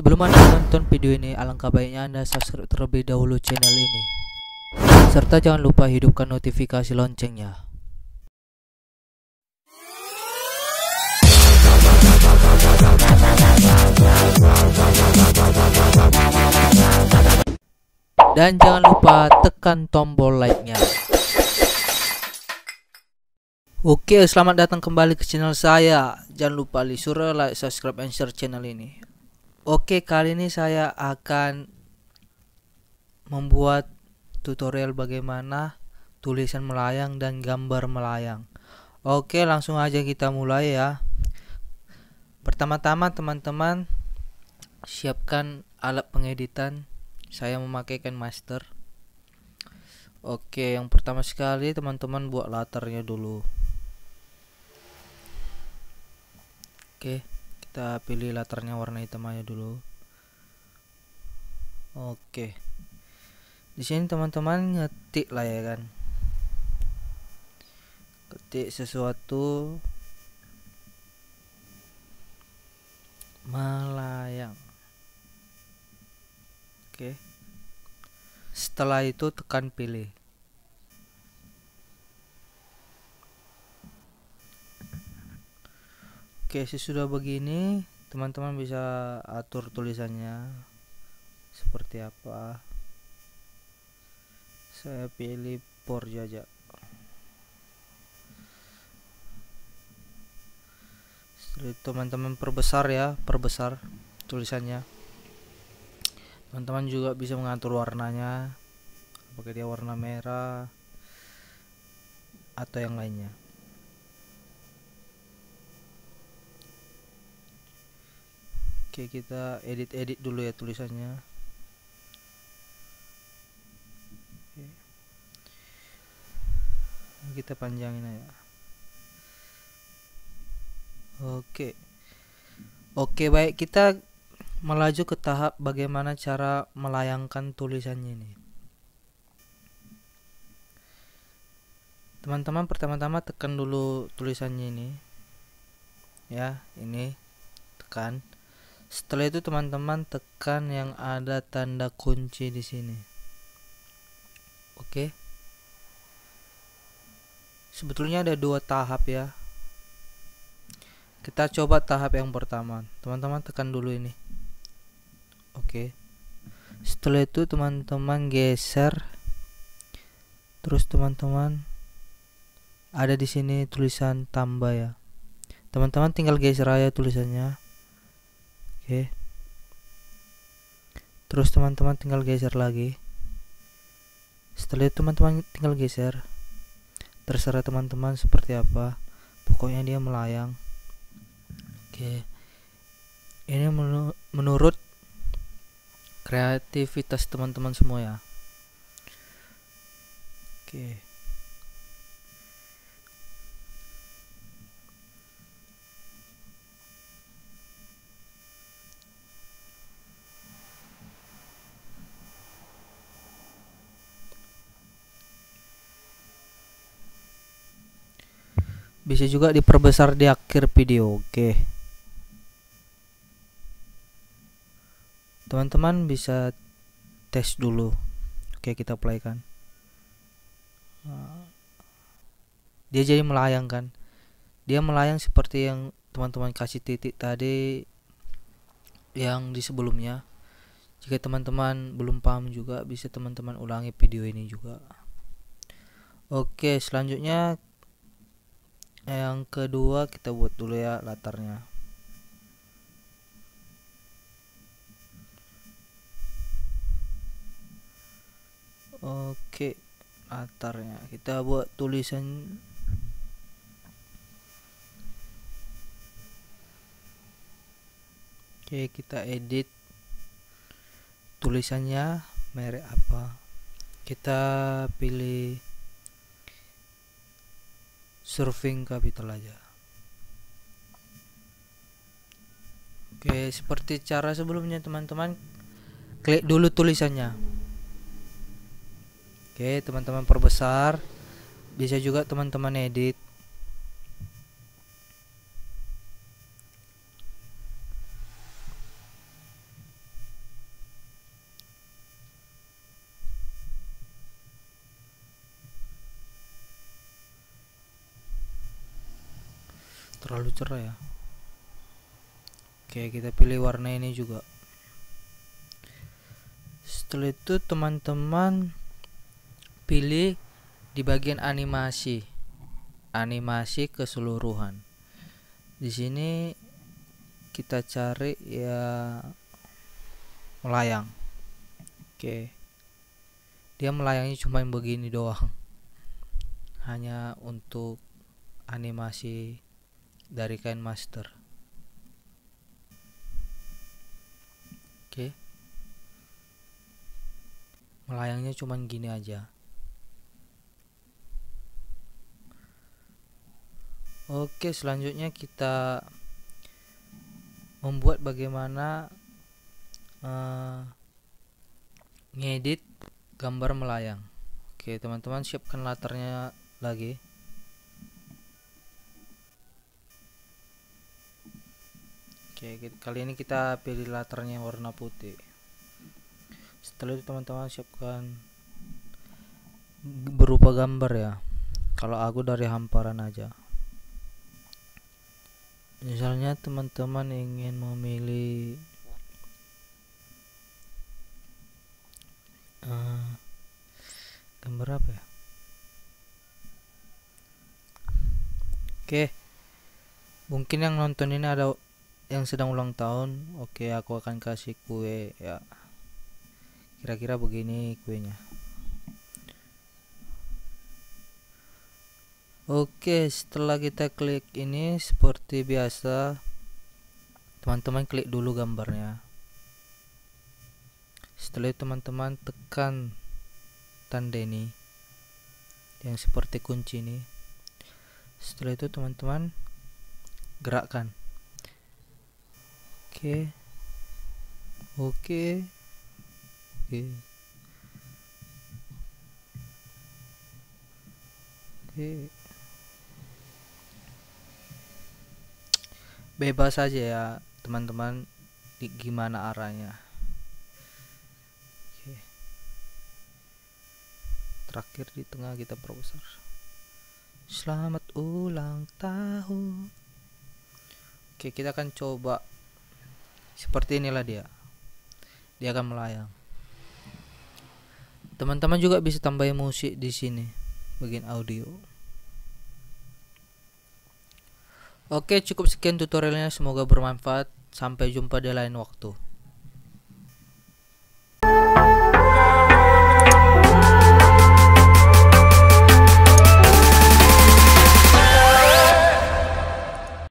Sebelum Anda menonton video ini, alangkah baiknya Anda subscribe terlebih dahulu channel ini. Serta jangan lupa hidupkan notifikasi loncengnya. Dan jangan lupa tekan tombol like-nya. Oke, selamat datang kembali ke channel saya. Jangan lupa disuruh like, subscribe, and share channel ini. Oke, kali ini saya akan membuat tutorial bagaimana tulisan melayang dan gambar melayang. Oke, langsung aja kita mulai ya. Pertama-tama teman-teman siapkan alat pengeditan. Saya memakai KineMaster. Oke, yang pertama sekali teman-teman buat latarnya dulu. Oke, kita pilih latarnya warna hitam aja dulu. Oke, di sini teman-teman ngetik lah ya kan, ketik sesuatu melayang. Oke, setelah itu tekan pilih. Oke, sesudah begini teman-teman bisa atur tulisannya seperti apa. Saya pilih Porjaja. Setelah itu teman-teman perbesar ya, perbesar tulisannya. Teman-teman juga bisa mengatur warnanya, apakah dia warna merah atau yang lainnya. Oke, kita edit dulu ya tulisannya. Oke. Kita panjangin aja. Oke, baik, kita melaju ke tahap bagaimana cara melayangkan tulisannya ini. Teman-teman pertama-tama tekan dulu tulisannya ini. Ya, ini tekan. Setelah itu teman-teman tekan yang ada tanda kunci di sini. Oke. Sebetulnya ada dua tahap ya. Kita coba tahap yang pertama. Teman-teman tekan dulu ini. Oke. Setelah itu teman-teman geser. Terus teman-teman ada di sini tulisan tambah ya. Teman-teman tinggal geser aja tulisannya. Oke. Terus teman-teman tinggal geser lagi. Setelah itu teman-teman tinggal geser. Terserah teman-teman seperti apa. Pokoknya dia melayang. Oke. Ini menurut kreativitas teman-teman semua ya. Oke. Bisa juga diperbesar di akhir video. Oke. Teman-teman bisa tes dulu. Oke, kita play kan. Dia jadi melayang kan. Dia melayang seperti yang teman-teman kasih titik tadi yang di sebelumnya. Jika teman-teman belum paham juga, bisa teman-teman ulangi video ini juga. Oke, selanjutnya yang kedua kita buat dulu ya latarnya. Oke, latarnya kita buat tulisan. Oke, kita edit tulisannya merek apa. Kita pilih Surfing Capital aja. Oke, seperti cara sebelumnya teman-teman, klik dulu tulisannya. Oke, teman-teman perbesar. Bisa juga teman-teman edit. terlalu cerah ya. Oke, kita pilih warna ini juga. Setelah itu teman-teman pilih di bagian animasi keseluruhan. Di sini kita cari ya melayang. Oke, dia melayangnya cuma begini doang, hanya untuk animasi dari kain master. Oke, melayangnya cuma gini aja. Oke, selanjutnya kita membuat bagaimana ngedit gambar melayang. Oke, teman-teman siapkan latarnya lagi. Oke, kali ini kita pilih latarnya warna putih. Setelah itu teman-teman siapkan berupa gambar ya. Kalau aku dari hamparan aja. Misalnya teman-teman ingin memilih gambar apa ya? Oke, mungkin yang nonton ini ada yang sedang ulang tahun. Oke, aku akan kasih kue ya, kira-kira begini kuenya. Oke, setelah kita klik ini seperti biasa, teman-teman klik dulu gambarnya. Setelah itu teman-teman tekan tanda ini yang seperti kunci ini. Setelah itu teman-teman gerakkan. Oke. Bebas saja ya teman-teman gimana arahnya. Oke. Terakhir di tengah kita perbesar. Selamat ulang tahun. Oke, kita akan coba seperti inilah dia akan melayang. Teman-teman juga bisa tambahin musik di sini bagian audio. Oke, cukup sekian tutorialnya, semoga bermanfaat. Sampai jumpa di lain waktu.